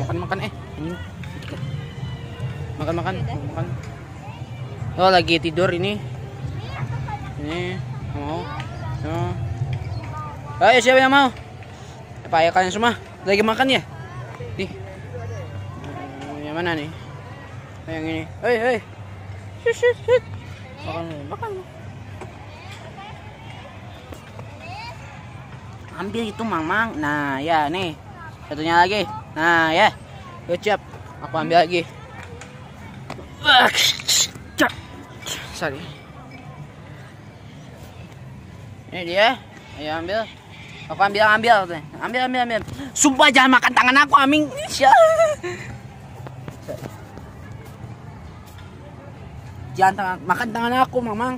Makan. Makan. Oh, lagi tidur ini. Ini mau. No. Ayo, siapa yang mau? Apa ya kalian semua? Lagi makan ya? Nih. Yang mana nih? Yang ini. Hei. Shit. Makan. Ambil itu, Mang. Nah, ya nih. Satunya lagi. Nah, ya. Ucap. Aku ambil lagi. Sorry. Ini dia. Ayo ambil. Aku ambil. Ambil. Sumpah jangan makan tangan aku, Aming. Jangan makan tangan aku, Mamang.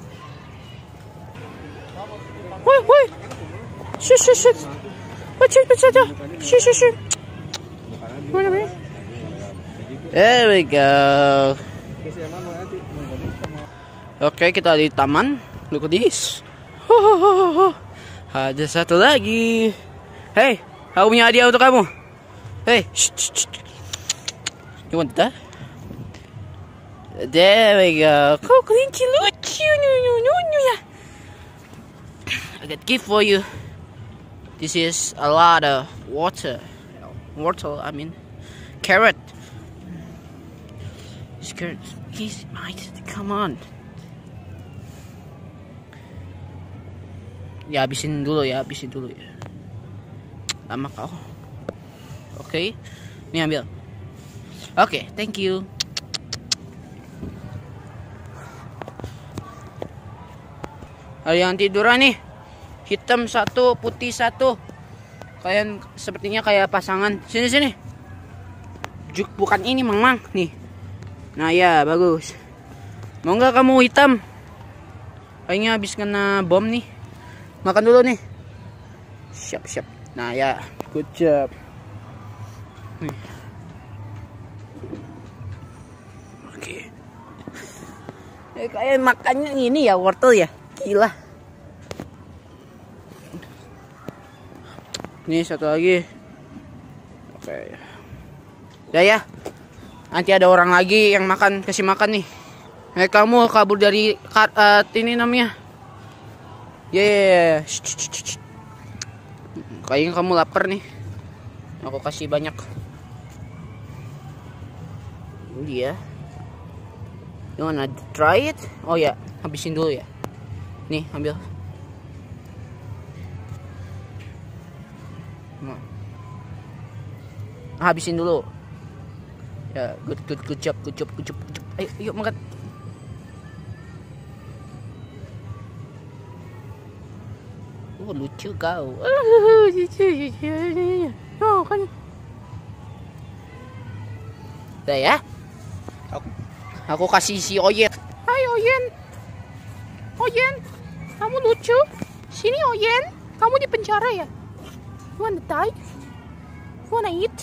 Woi. Shit. Baca. Shit. Mana? There we go. Oke, kita di taman. Look at this. Ada satu lagi. Hey, aku punya hadiah untuk kamu. Hey, you want that? There we go. Kau kelinci lucu. Ya. I got gift for you. This is a lot of water. I mean, carrot. This carrot. He's might. Come on. Ya, habisin dulu ya. Lama kau. Oke. Ini ambil. Oke, thank you. Ada yang tiduran nih. Hitam satu, putih satu. Kalian sepertinya kayak pasangan. Sini. Bukan ini, Mang. Nih. Nah, ya, bagus. Mau nggak kamu hitam? Kayaknya habis kena bom nih. Makan dulu nih. Siap. Nah, ya. Good job. Oke. Kayak makannya ini ya, wortel ya. Gila. Ini satu lagi. Oke. Ya. Nanti ada orang lagi yang kasih makan nih. Kamu kabur dari ini namanya. Yeah. Kayaknya kamu lapar nih. Aku kasih banyak. Iya. You wanna try it? Oh ya, habisin dulu ya. Nih, ambil. Habisin dulu. Ya, good job. Ayo makan. Lucu kau. Oh, kan. Udah ya. Aku kasih si Oyen. Hai Oyen. Kamu lucu. Sini Oyen. Kamu di penjara ya? You wanna die? You wanna eat?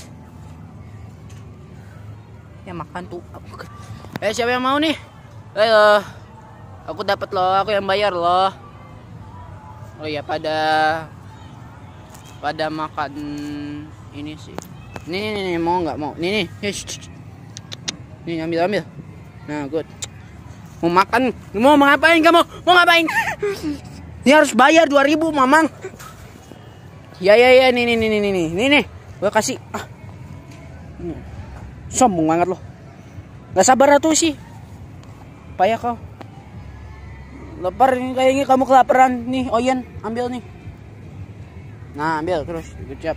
Ya makan tuh. Siapa yang mau nih? Ayo. Aku dapat loh. Aku yang bayar loh. Oh ya, pada makan ini sih. Nih, mau nggak mau? Nih. Nih, ambil. Nah, good. Mau makan? Mau ngapain kamu? Mau ngapain? Ini harus bayar 2.000, Mamang. Ya, nih. Gua kasih. Sombong banget loh. Gak sabar tuh sih. Payah kau. Lapar ini kayaknya kamu kelaparan nih, Oyen, ambil nih. Nah, ambil terus. Good job.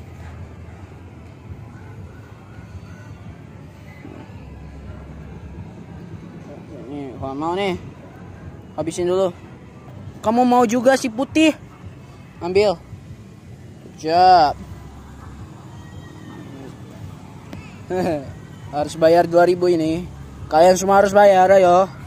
Nih, kalau mau nih, habisin dulu. Kamu mau juga si putih? Ambil. Good job. Harus bayar 2.000 ini. Kalian semua harus bayar, ayo.